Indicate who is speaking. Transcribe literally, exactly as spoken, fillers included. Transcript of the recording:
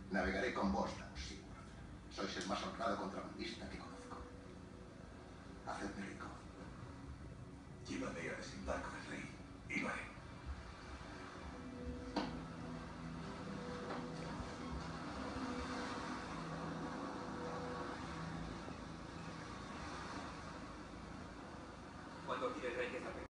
Speaker 1: Navegaré con vos, Doug Seward. Sois el más honrado contrabandista que conozco. Hacedme rico.
Speaker 2: Llévame a desembarco del rey y lo haré.
Speaker 3: Cuando quiere el rey que